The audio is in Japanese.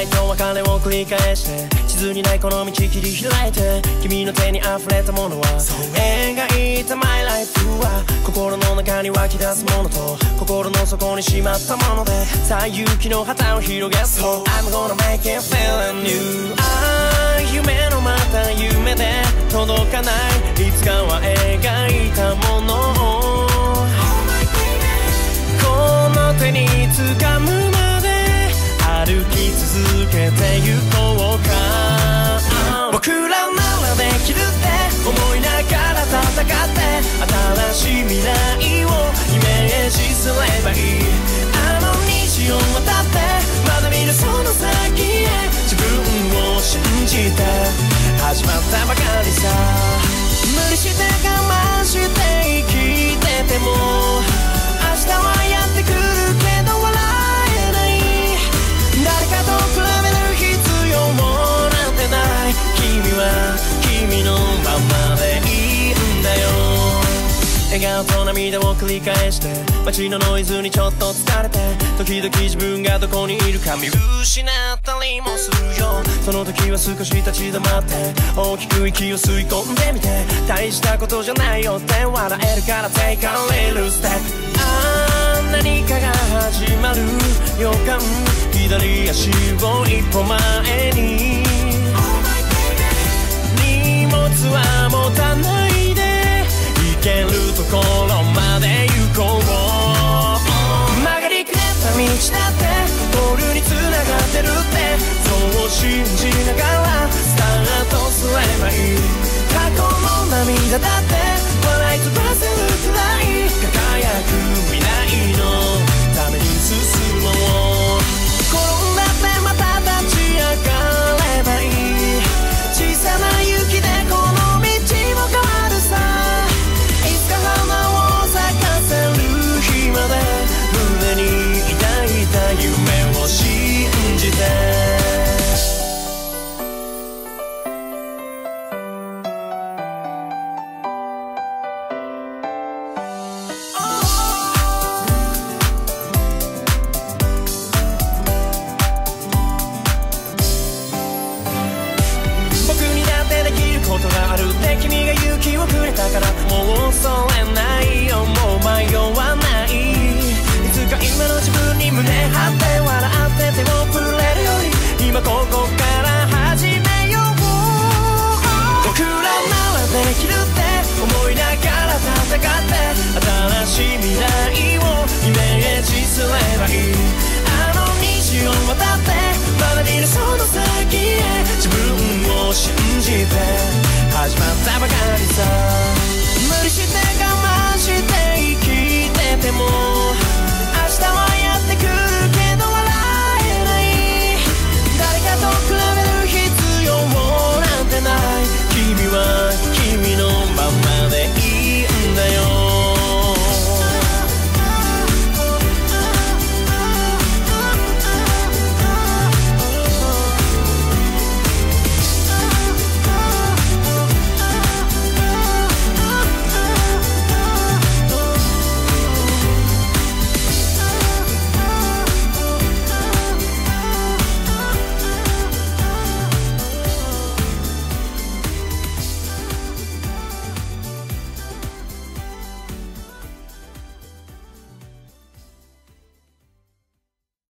愛と別れを繰り返して地図にないこの道切り開いて君の手に溢れたものは描いた My life は心の中に湧き出すものと心の底にしまったもので最勇気の旗を広げそう I'm gonna make it feel new 夢のまた夢で届かないいつかは描いたものをこの手に掴むまで歩き続けてゆこうか僕らならできるって思いながら戦って新しい未来をイメージすればいいあの虹を渡ってまだ見るその先へ自分を信じて始まったばかりさ無理して我慢して生きてても明日はやってくるけど笑えない誰かと比べる必要もなんてない君は君のままでいいんだよ笑顔と涙を繰り返して街のノイズにちょっと疲れて時々自分がどこにいるか見失ったりもするよその時は少し立ち止まって大きく息を吸い込んでみて大したことじゃないよって笑えるから Take a little step 何かが始まる予感左足を一歩前に荷物は持たないで行けるところまで行こう曲がりくねった道だってゴールに繋がってるってそう信じながらスタートすればいい過去の涙だって笑い飛ばせるくらい輝く未来のために進もう転んだってまた立ち上がればいい小さな雪でこの道も変わるさいつか花を咲かせる日まで胸に抱いた夢を信じてことがあるって君が勇気をくれたからもうそう